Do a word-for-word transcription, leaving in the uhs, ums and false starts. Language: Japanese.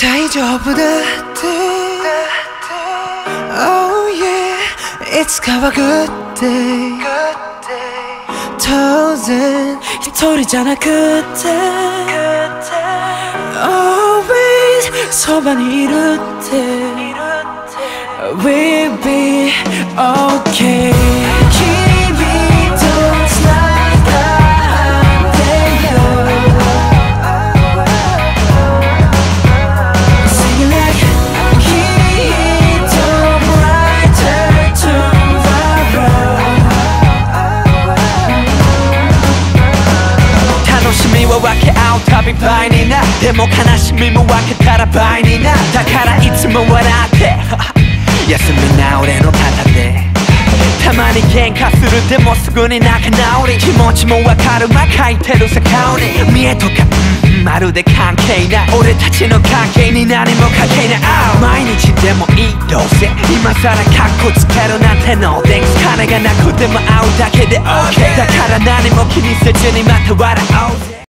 大丈夫だって Oh yeah いつかは Good day 当然一人じゃなくて Always そばにいるって We'll be okay 分け合うたび倍になでも悲しみも分けたら倍になだからいつも笑って休みな俺の肩でたまに喧嘩するでもすぐに仲直り気持ちも分かるま書いてるさ顔に見えとか、うん、まるで関係ない俺たちの関係に何も関係ない、oh、毎日でもいいどうせ今さらカッコつけるなんての Thanks 金がなくても会うだけで OK だから何も気にせずにまた笑おうぜ